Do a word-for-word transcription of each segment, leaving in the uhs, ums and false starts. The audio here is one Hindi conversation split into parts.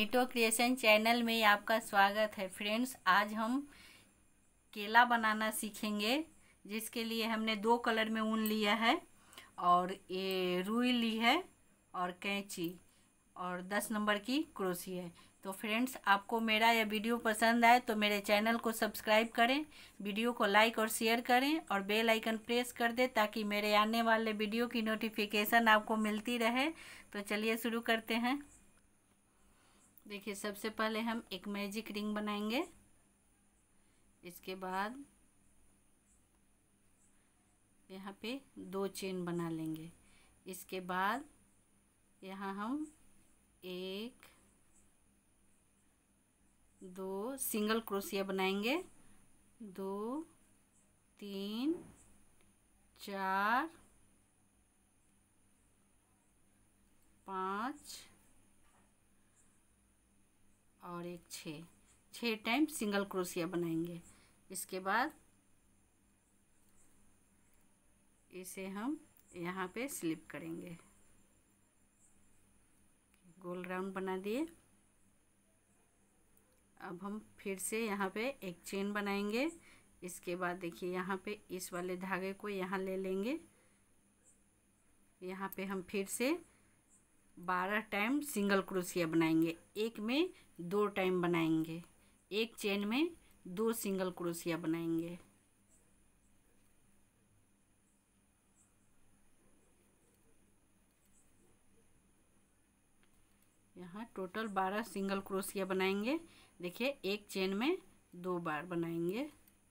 नीटो क्रिएशन चैनल में आपका स्वागत है। फ्रेंड्स, आज हम केला बनाना सीखेंगे, जिसके लिए हमने दो कलर में ऊन लिया है और ये रुई ली है और कैंची और दस नंबर की क्रोशी है। तो फ्रेंड्स, आपको मेरा यह वीडियो पसंद आए तो मेरे चैनल को सब्सक्राइब करें, वीडियो को लाइक और शेयर करें और बेल आइकन प्रेस कर दें ताकि मेरे आने वाले वीडियो की नोटिफिकेशन आपको मिलती रहे। तो चलिए शुरू करते हैं। देखिए, सबसे पहले हम एक मैजिक रिंग बनाएंगे। इसके बाद यहाँ पे दो चेन बना लेंगे। इसके बाद यहाँ हम एक दो सिंगल क्रोशिया बनाएंगे। दो, तीन, चार, पाँच और एक छः छः टाइम सिंगल क्रोशिया बनाएंगे। इसके बाद इसे हम यहाँ पे स्लिप करेंगे। गोल राउंड बना दिए। अब हम फिर से यहाँ पे एक चेन बनाएंगे। इसके बाद देखिए, यहाँ पे इस वाले धागे को यहाँ ले लेंगे। यहाँ पे हम फिर से बारह टाइम सिंगल क्रोशिया बनाएंगे। एक में दो टाइम बनाएंगे, एक चेन में दो सिंगल क्रोशिया बनाएंगे। यहाँ टोटल बारह सिंगल क्रोशिया बनाएंगे। देखिए, एक चेन में दो बार बनाएंगे।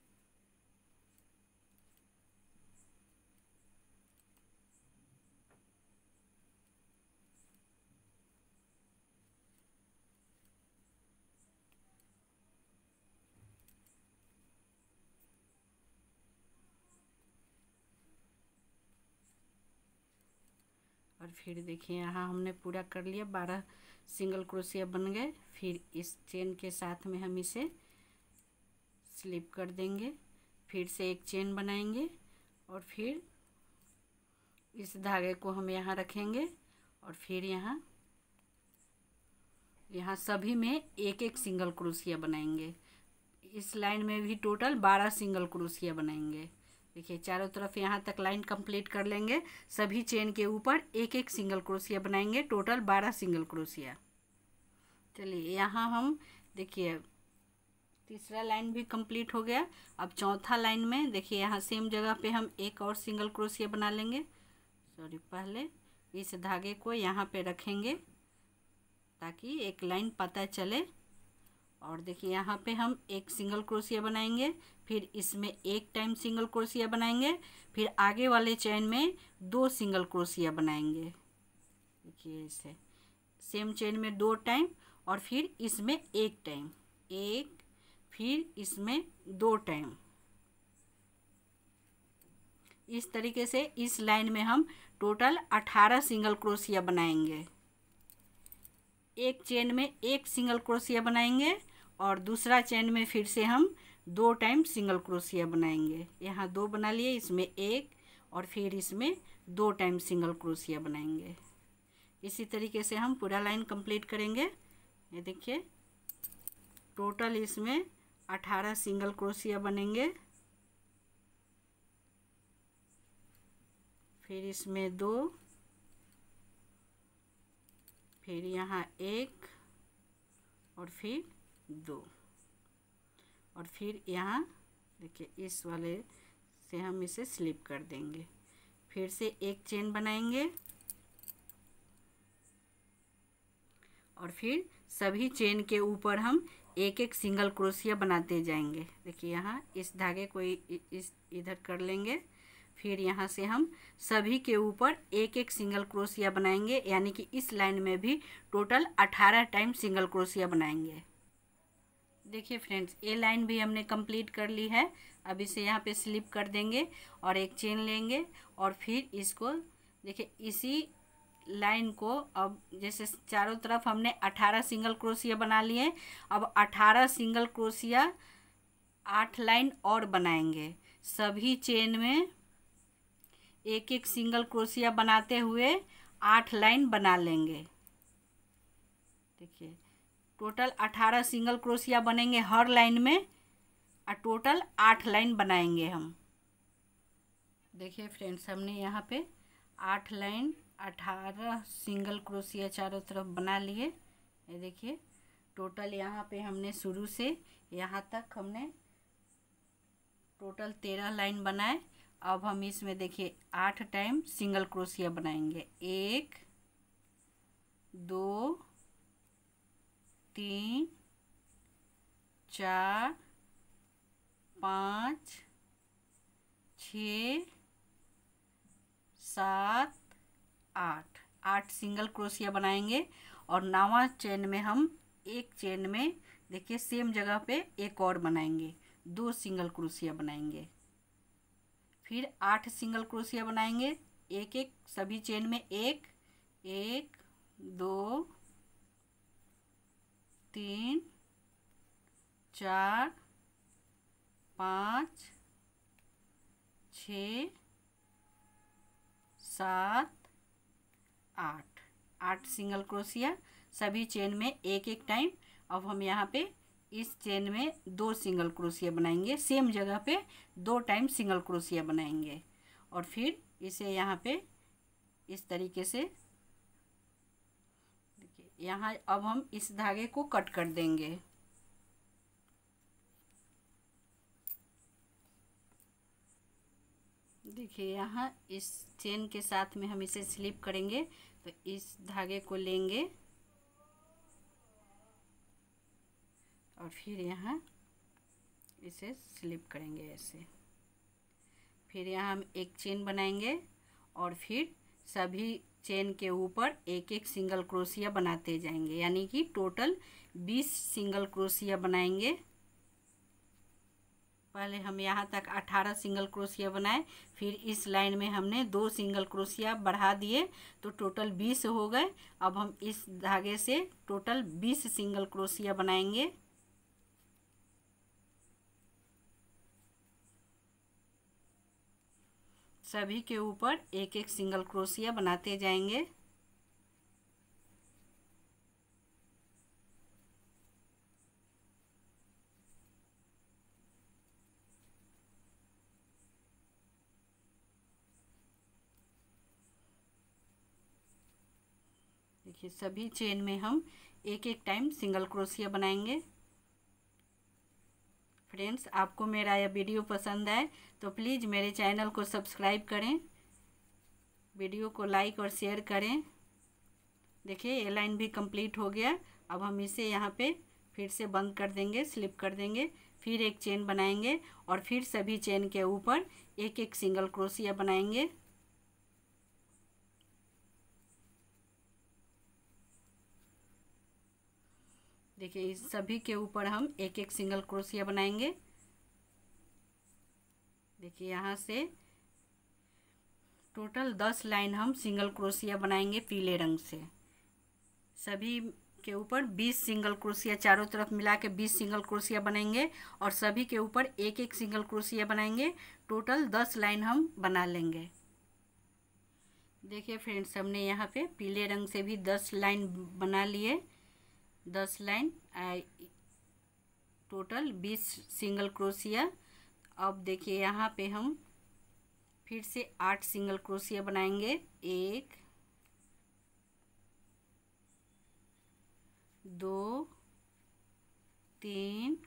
और फिर देखिए, यहाँ हमने पूरा कर लिया, बारह सिंगल क्रोशिया बन गए। फिर इस चेन के साथ में हम इसे स्लिप कर देंगे। फिर से एक चेन बनाएंगे और फिर इस धागे को हम यहाँ रखेंगे और फिर यहाँ यहाँ सभी में एक एक सिंगल क्रोशिया बनाएंगे। इस लाइन में भी टोटल बारह सिंगल क्रोशिया बनाएंगे। देखिए, चारों तरफ यहाँ तक लाइन कंप्लीट कर लेंगे। सभी चेन के ऊपर एक एक सिंगल क्रोशिया बनाएंगे, टोटल बारह सिंगल क्रोशिया। चलिए, यहाँ हम देखिए तीसरा लाइन भी कंप्लीट हो गया। अब चौथा लाइन में देखिए, यहाँ सेम जगह पे हम एक और सिंगल क्रोशिया बना लेंगे। सॉरी, पहले इस धागे को यहाँ पे रखेंगे ताकि एक लाइन पता चले। और देखिए, यहाँ पे हम एक सिंगल क्रोशिया बनाएंगे, फिर इसमें एक टाइम सिंगल क्रोशिया बनाएंगे, फिर आगे वाले चेन में दो सिंगल क्रोशिया बनाएंगे। देखिए, ऐसे सेम चेन में दो टाइम और फिर इसमें एक टाइम, एक, फिर इसमें दो टाइम। इस तरीके से इस लाइन में हम टोटल अठारह सिंगल क्रोशिया बनाएंगे। एक चेन में एक सिंगल क्रोशिया बनाएंगे और दूसरा चेन में फिर से हम दो टाइम सिंगल क्रोशिया बनाएंगे। यहाँ दो बना लिए, इसमें एक और फिर इसमें दो टाइम सिंगल क्रोशिया बनाएंगे। इसी तरीके से हम पूरा लाइन कंप्लीट करेंगे। ये देखिए, टोटल इसमें अठारह सिंगल क्रोशिया बनेंगे। फिर इसमें दो, फिर यहाँ एक और फिर दो और फिर यहाँ देखिए इस वाले से हम इसे स्लिप कर देंगे। फिर से एक चेन बनाएंगे और फिर सभी चेन के ऊपर हम एक एक सिंगल क्रोशिया बनाते जाएंगे। देखिए, यहाँ इस धागे को इस इधर कर लेंगे। फिर यहाँ से हम सभी के ऊपर एक एक सिंगल क्रोशिया बनाएंगे, यानी कि इस लाइन में भी टोटल अठारह टाइम सिंगल क्रोशिया बनाएंगे। देखिए फ्रेंड्स, ये लाइन भी हमने कंप्लीट कर ली है। अब इसे यहाँ पे स्लिप कर देंगे और एक चेन लेंगे और फिर इसको देखिए, इसी लाइन को अब जैसे चारों तरफ हमने अठारह सिंगल क्रोशिया बना लिए। अब अठारह सिंगल क्रोशिया आठ लाइन और बनाएंगे। सभी चेन में एक एक सिंगल क्रोशिया बनाते हुए आठ लाइन बना लेंगे। देखिए, टोटल अठारह सिंगल क्रोशिया बनेंगे हर लाइन में और टोटल आठ लाइन बनाएंगे हम। देखिए फ्रेंड्स, हमने यहाँ पे आठ लाइन अठारह सिंगल क्रोशिया चारों तरफ बना लिए। ये देखिए टोटल यहाँ पे हमने शुरू से यहाँ तक हमने टोटल तेरह लाइन बनाए। अब हम इसमें देखिए आठ टाइम सिंगल क्रोशिया बनाएंगे। एक, दो, तीन, चार, पाँच, छ, सात, आठ आठ सिंगल क्रोशिया बनाएंगे। और नौवां चेन में हम एक चेन में देखिए सेम जगह पे एक और बनाएंगे, दो सिंगल क्रोशिया बनाएंगे। फिर आठ सिंगल क्रोशिया बनाएंगे, एक एक सभी चेन में एक, एक, दो, तीन, चार, पाँच, छ, सात, आठ आठ सिंगल क्रोशिया सभी चेन में एक एक टाइम। अब हम यहाँ पे इस चेन में दो सिंगल क्रोशिया बनाएंगे, सेम जगह पे दो टाइम सिंगल क्रोशिया बनाएंगे। और फिर इसे यहाँ पे इस तरीके से देखिए यहाँ अब हम इस धागे को कट कर देंगे। देखिए यहाँ इस चेन के साथ में हम इसे स्लिप करेंगे, तो इस धागे को लेंगे और फिर यहाँ इसे स्लिप करेंगे ऐसे। फिर यहाँ हम एक चेन बनाएंगे और फिर सभी चेन के ऊपर एक एक सिंगल क्रोशिया बनाते जाएंगे, यानी कि टोटल बीस सिंगल क्रोशिया बनाएंगे। पहले हम यहाँ तक अठारह सिंगल क्रोशिया बनाए, फिर इस लाइन में हमने दो सिंगल क्रोशिया बढ़ा दिए तो टोटल बीस हो गए। अब हम इस धागे से टोटल बीस सिंगल क्रोशिया बनाएंगे। सभी के ऊपर एक एक सिंगल क्रोशिया बनाते जाएंगे। देखिए सभी चेन में हम एक एक टाइम सिंगल क्रोशिया बनाएंगे। फ्रेंड्स, आपको मेरा यह वीडियो पसंद आए तो प्लीज़ मेरे चैनल को सब्सक्राइब करें, वीडियो को लाइक और शेयर करें। देखिए ये लाइन भी कंप्लीट हो गया। अब हम इसे यहाँ पे फिर से बंद कर देंगे, स्लिप कर देंगे, फिर एक चेन बनाएंगे और फिर सभी चेन के ऊपर एक एक सिंगल क्रोशिया बनाएंगे। देखिए इस सभी के ऊपर हम एक एक सिंगल क्रोशिया बनाएंगे। देखिए यहाँ से टोटल दस लाइन हम सिंगल क्रोशिया बनाएंगे पीले रंग से। सभी के ऊपर बीस सिंगल क्रोशिया चारों तरफ मिला के बीस सिंगल क्रोशिया बनाएंगे और सभी के ऊपर एक एक सिंगल क्रोशिया बनाएंगे। टोटल दस लाइन हम बना लेंगे। देखिए फ्रेंड्स, हमने यहाँ पे पीले रंग से भी दस लाइन बना लिए। दस लाइन टोटल बीस सिंगल क्रोशिया। अब देखिए यहाँ पे हम फिर से आठ सिंगल क्रोशिया बनाएंगे। एक, दो, तीन,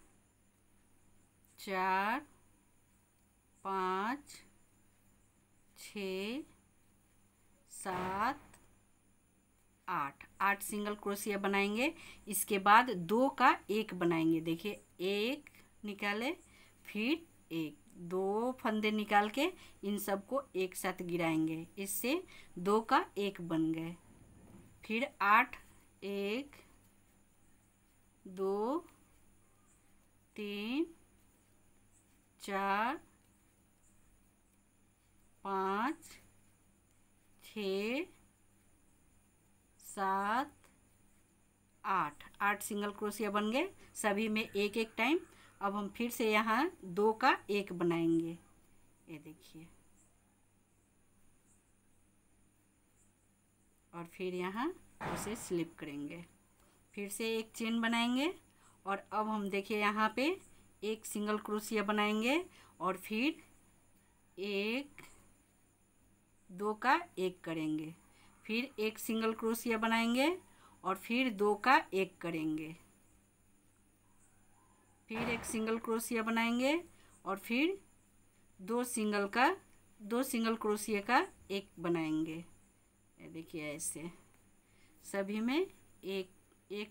चार, पाँच, छ, सात, आठ आठ सिंगल क्रोशिया बनाएंगे। इसके बाद दो का एक बनाएंगे। देखिए एक निकाले, फिर एक, दो फंदे निकाल के इन सबको एक साथ गिराएंगे, इससे दो का एक बन गए। फिर आठ, एक, दो, तीन, चार, पाँच, छ, सात, आठ आठ सिंगल क्रोशिया बन गए, सभी में एक एक टाइम। अब हम फिर से यहाँ दो का एक बनाएंगे। ये देखिए, और फिर यहाँ उसे स्लिप करेंगे। फिर से एक चेन बनाएंगे और अब हम देखिए यहाँ पे एक सिंगल क्रोशिया बनाएंगे और फिर एक दो का एक करेंगे, फिर एक सिंगल क्रोशिया बनाएंगे और फिर दो का एक करेंगे, फिर एक सिंगल क्रोशिया बनाएंगे और फिर दो सिंगल का दो सिंगल क्रोशिया का एक बनाएंगे। ये देखिए ऐसे सभी में एक एक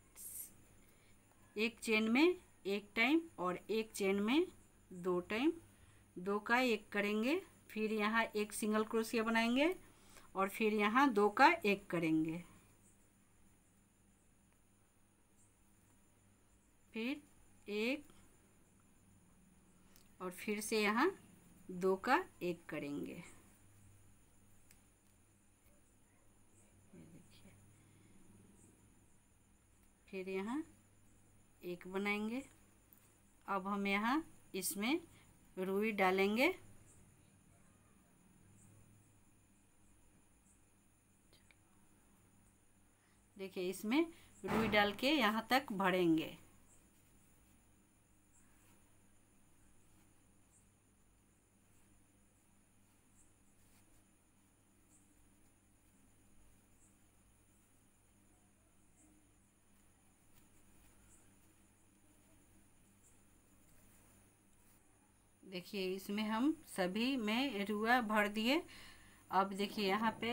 एक चेन में एक टाइम और एक चेन में दो टाइम दो का एक करेंगे, फिर यहाँ एक सिंगल क्रोशिया बनाएंगे और फिर यहाँ दो का एक करेंगे, फिर एक और फिर से यहाँ दो का एक करेंगे। फिर यहाँ एक बनाएंगे। अब हम यहाँ इसमें रुई डालेंगे। देखिए इसमें रुई डाल के यहाँ तक भरेंगे। देखिए इसमें हम सभी में रुआ भर दिए। अब देखिए यहाँ पे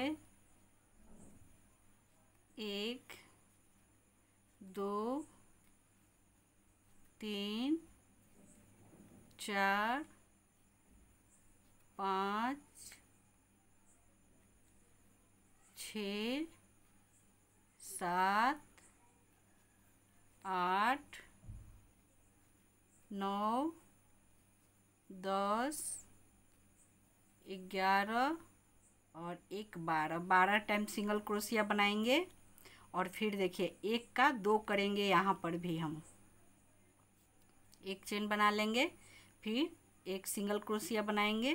एक दो तीन चार पाँच छ सात आठ नौ दस ग्यारह और एक बारह बारह टाइम सिंगल क्रोशिया बनाएंगे और फिर देखिए एक का दो करेंगे। यहाँ पर भी हम एक चेन बना लेंगे, फिर एक सिंगल क्रोशिया बनाएंगे।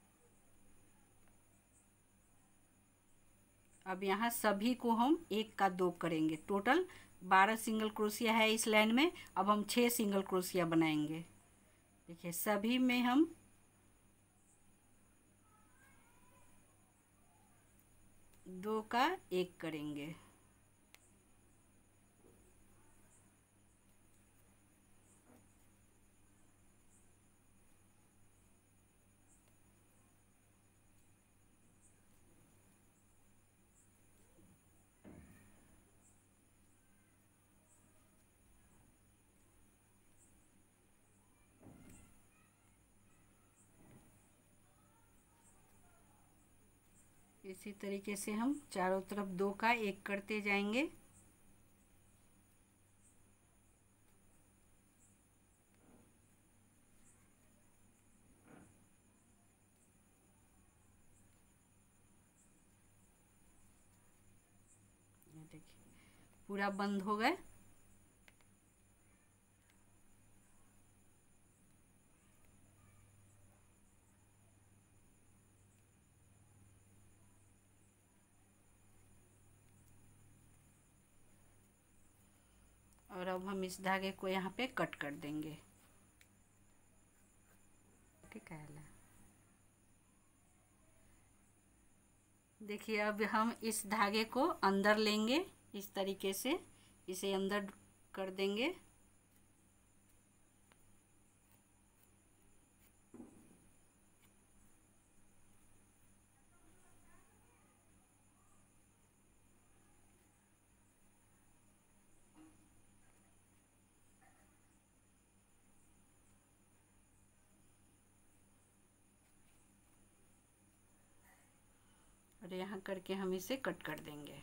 अब यहाँ सभी को हम एक का दो करेंगे। टोटल बारह सिंगल क्रोशिया है इस लाइन में। अब हम छः सिंगल क्रोशिया बनाएंगे। देखिए सभी में हम दो का एक करेंगे। इसी तरीके से हम चारों तरफ दो का एक करते जाएंगे। देखिए पूरा बंद हो गए। और अब हम इस धागे को यहाँ पे कट कर देंगे। ठीक है। देखिए अब हम इस धागे को अंदर लेंगे, इस तरीके से इसे अंदर कर देंगे। और यहाँ करके हम इसे कट कर देंगे।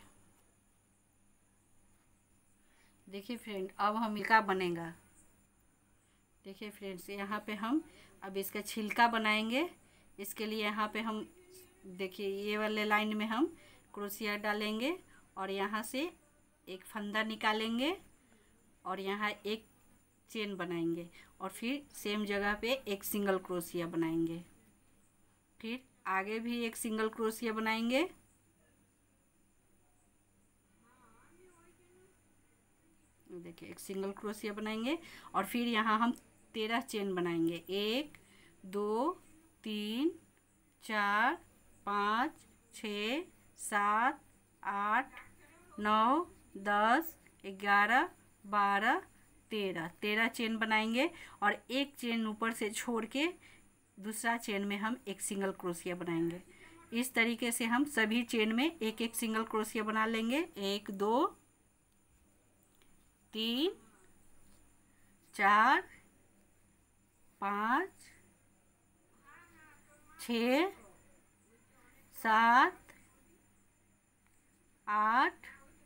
देखिए फ्रेंड अब हम क्या बनेगा। देखिए फ्रेंड्स यहाँ पे हम अब इसका छिलका बनाएंगे। इसके लिए यहाँ पे हम देखिए ये वाले लाइन में हम क्रोशिया डालेंगे और यहाँ से एक फंदा निकालेंगे और यहाँ एक चेन बनाएंगे और फिर सेम जगह पे एक सिंगल क्रोशिया बनाएंगे। फिर आगे भी एक सिंगल क्रोशिया बनाएंगे देखिए एक सिंगल क्रोशिया बनाएंगे और फिर यहाँ हम तेरह चेन बनाएंगे। एक, दो, तीन, चार, पाँच, छः, सात, आठ, नौ, दस, ग्यारह, बारह, तेरह तेरह चेन बनाएंगे और एक चेन ऊपर से छोड़ के दूसरा चेन में हम एक सिंगल क्रोशिया बनाएंगे। इस तरीके से हम सभी चेन में एक एक सिंगल क्रोशिया बना लेंगे। एक, दो, तीन, चार, पाँच, छ, सात, आठ,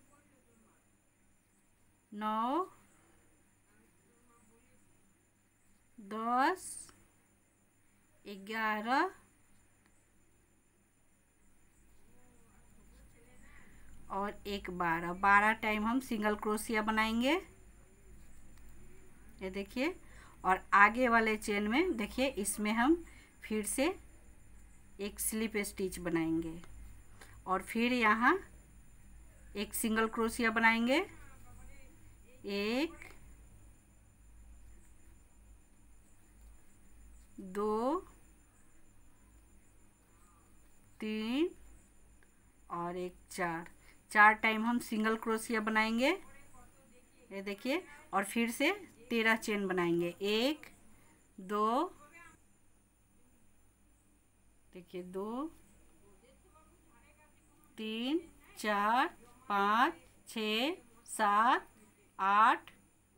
नौ, दस, ग्यारह और एक बारह बारह टाइम हम सिंगल क्रोशिया बनाएंगे। ये देखिए, और आगे वाले चेन में देखिए इसमें हम फिर से एक स्लिप स्टिच बनाएंगे और फिर यहाँ एक सिंगल क्रोशिया बनाएंगे। एक, दो, तीन और एक चार चार टाइम हम सिंगल क्रोशिया बनाएंगे। ये देखिए, और फिर से तेरह चेन बनाएंगे। एक, दो, देखिए दो, तीन, चार, पाँच, छः, सात, आठ,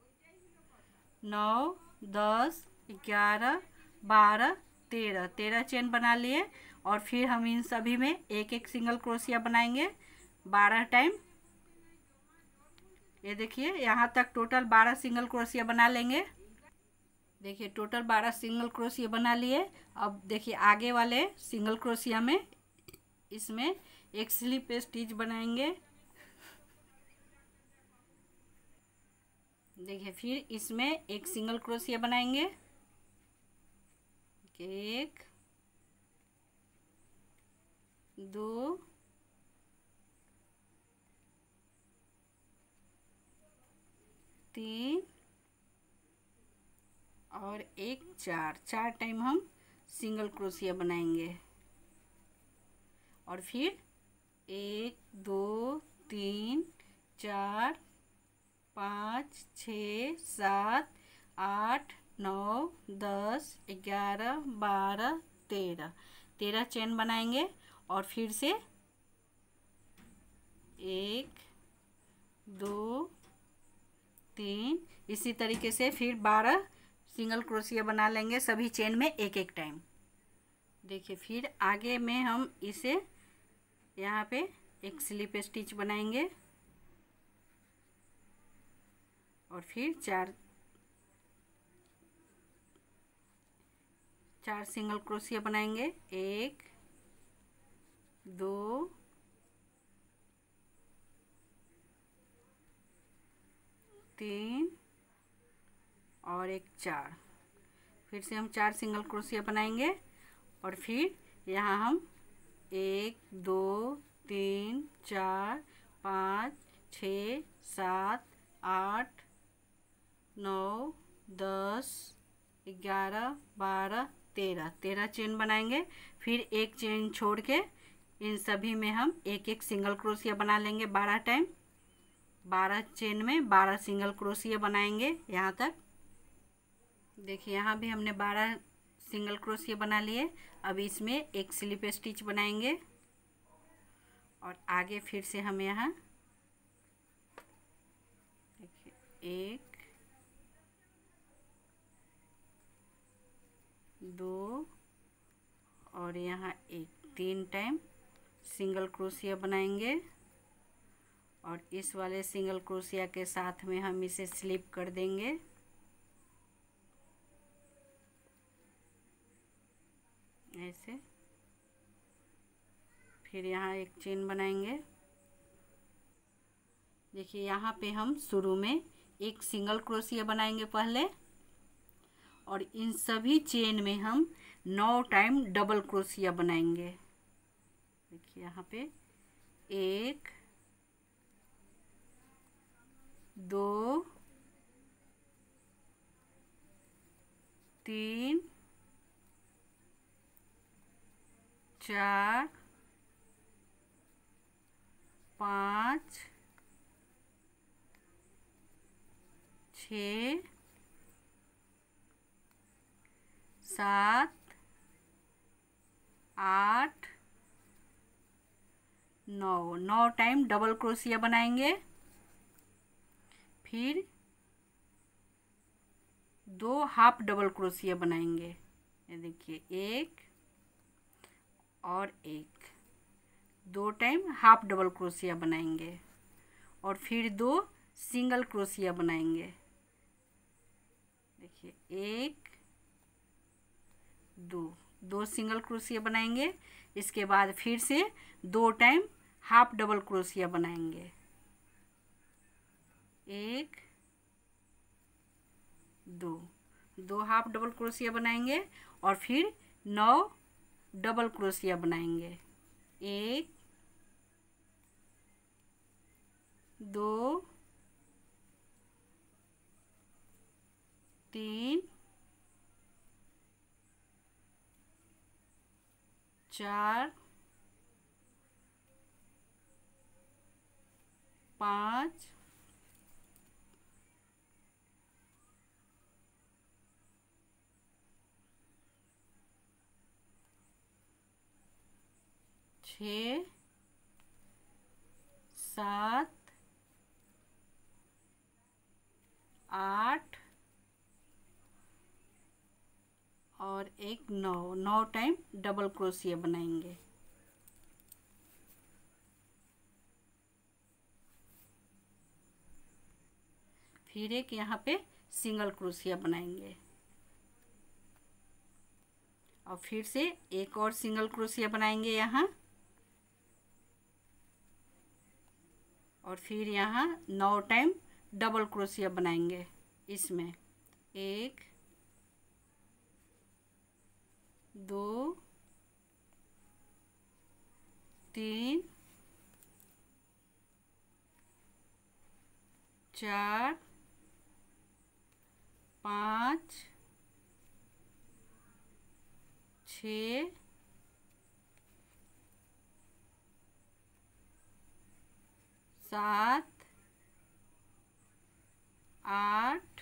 नौ, दस, ग्यारह, बारह, तेरह तेरह चेन बना लिए और फिर हम इन सभी में एक एक सिंगल क्रोशिया बनाएंगे बारह टाइम। ये देखिए यहाँ तक टोटल बारह सिंगल क्रोशिया बना लेंगे। देखिए टोटल बारह सिंगल क्रोशिया बना लिए। अब देखिए आगे वाले सिंगल क्रोशिया में इसमें एक स्लिप स्टिच बनाएंगे। देखिए फिर इसमें एक सिंगल क्रोशिया बनाएंगे। एक, दो, तीन और एक चार चार टाइम हम सिंगल क्रोशिया बनाएंगे और फिर एक, दो, तीन, चार, पाँच, छः, सात, आठ, नौ, दस, ग्यारह, बारह, तेरह तेरह चेन बनाएंगे और फिर से एक, दो, तीन, इसी तरीके से फिर बारह सिंगल क्रोशिया बना लेंगे सभी चेन में एक एक टाइम। देखिए फिर आगे में हम इसे यहाँ पे एक स्लिप स्टिच बनाएंगे और फिर चार चार सिंगल क्रोशिया बनाएंगे। एक, दो, तीन और एक चार फिर से हम चार सिंगल क्रोशिया बनाएंगे और फिर यहाँ हम एक, दो, तीन, चार, पाँच, छः, सात, आठ, नौ, दस, ग्यारह, बारह, तेरह तेरह चेन बनाएंगे। फिर एक चेन छोड़ के इन सभी में हम एक एक सिंगल क्रोशिया बना लेंगे बारह टाइम। बारह चेन में बारह सिंगल क्रोशिया बनाएंगे यहाँ तक। देखिए यहाँ भी हमने बारह सिंगल क्रोशिया बना लिए। अब इसमें एक स्लिप स्टिच बनाएंगे और आगे फिर से हम यहाँ देखिए एक, दो और यहाँ एक तीन टाइम सिंगल क्रोशिया बनाएंगे और इस वाले सिंगल क्रोशिया के साथ में हम इसे स्लिप कर देंगे। ऐसे फिर यहाँ एक चेन बनाएंगे। देखिए यहाँ पे हम शुरू में एक सिंगल क्रोशिया बनाएंगे पहले और इन सभी चेन में हम नौ टाइम डबल क्रोशिया बनाएंगे। देखिए यहाँ पे एक, दो, तीन, चार, पाँच, छ, सात, आठ, नौ। नौ टाइम डबल क्रोशिया बनाएंगे। फिर दो हाफ डबल क्रोशिया बनाएंगे। ये देखिए, एक और एक, दो टाइम हाफ डबल क्रोशिया बनाएंगे और फिर दो सिंगल क्रोशिया बनाएंगे। देखिए, एक, दो, दो सिंगल क्रोशिया बनाएंगे। इसके बाद फिर से दो टाइम हाफ डबल क्रोशिया बनाएंगे। एक, दो, दो हाफ डबल क्रोशिया बनाएंगे और फिर नौ डबल क्रोशिया बनाएंगे। एक, दो, तीन, चार, पाँच, छ, सात, आठ और एक, नौ। नौ टाइम डबल क्रोशिया बनाएंगे। फिर एक यहाँ पे सिंगल क्रोशिया बनाएंगे और फिर से एक और सिंगल क्रोशिया बनाएंगे यहाँ, और फिर यहाँ नौ टाइम डबल क्रोशिया बनाएंगे। इसमें एक, दो, तीन, चार, पाँच, छ, सात, आठ,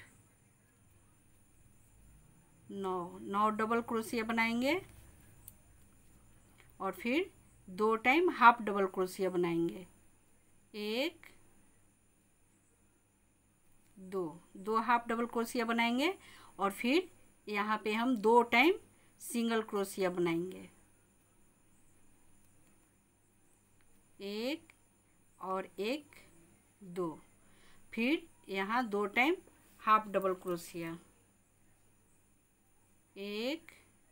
नौ। नौ डबल क्रोशिया बनाएंगे और फिर दो टाइम हाफ डबल क्रोशिया बनाएंगे। एक, दो, दो हाफ डबल क्रोशिया बनाएंगे और फिर यहाँ पे हम दो टाइम सिंगल क्रोशिया बनाएंगे। एक और एक, दो, फिर यहाँ दो टाइम हाफ डबल क्रोशिया। एक,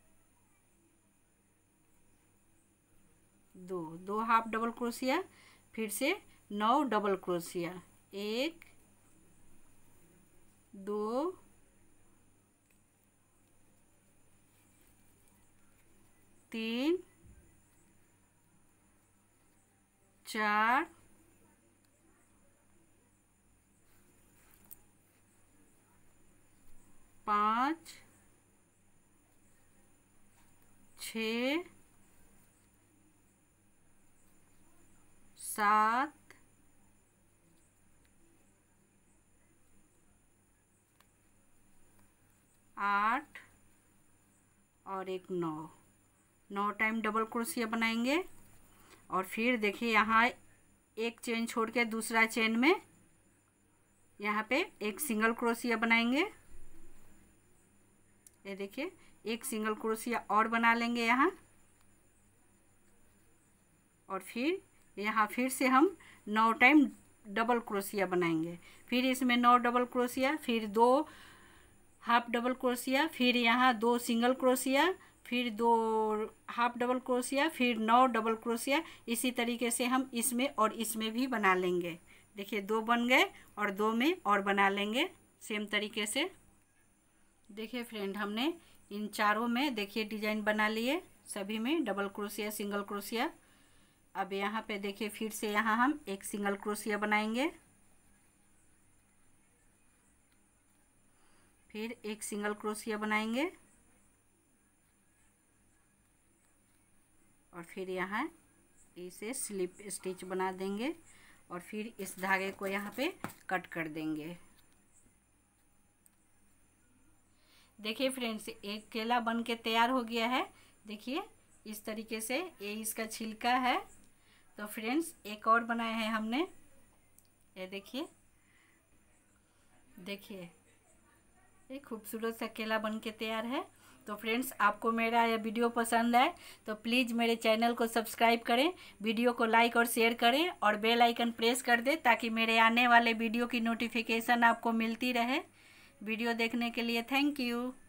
दो, दो हाफ डबल क्रोशिया, फिर से नौ डबल क्रोशिया। एक, दो, तीन, चार, पाँच, छ, सात, आठ और एक, नौ। नौ टाइम डबल क्रोशिया बनाएंगे और फिर देखिए यहाँ एक चेन छोड़ के दूसरा चेन में यहाँ पे एक सिंगल क्रोशिया बनाएंगे। ये देखिए, एक सिंगल क्रोशिया और बना लेंगे यहाँ और फिर यहाँ फिर से हम नौ टाइम डबल क्रोशिया बनाएंगे। फिर इसमें नौ डबल क्रोशिया, फिर दो हाफ डबल क्रोशिया, फिर यहाँ दो सिंगल क्रोशिया, फिर दो हाफ डबल क्रोशिया, फिर नौ डबल क्रोशिया। इसी तरीके से हम इसमें और इसमें भी बना लेंगे। देखिए, दो बन गए और दो में और बना लेंगे सेम तरीके से। देखिए फ्रेंड, हमने इन चारों में देखिए डिजाइन बना लिए, सभी में डबल क्रोशिया, सिंगल क्रोशिया। अब यहाँ पे देखिए फिर से यहाँ हम एक सिंगल क्रोशिया बनाएंगे, फिर एक सिंगल क्रोशिया बनाएंगे और फिर यहाँ इसे स्लिप स्टिच बना देंगे और फिर इस धागे को यहाँ पे कट कर देंगे। देखिए फ्रेंड्स, एक केला बन के तैयार हो गया है। देखिए इस तरीके से ये इसका छिलका है। तो फ्रेंड्स एक और बनाए हैं हमने, ये देखिए देखिए ये खूबसूरत सा केला बन के तैयार है। तो फ्रेंड्स, आपको मेरा यह वीडियो पसंद आए तो प्लीज़ मेरे चैनल को सब्सक्राइब करें, वीडियो को लाइक और शेयर करें और बेल आइकन प्रेस कर दें ताकि मेरे आने वाले वीडियो की नोटिफिकेशन आपको मिलती रहे। वीडियो देखने के लिए थैंक यू।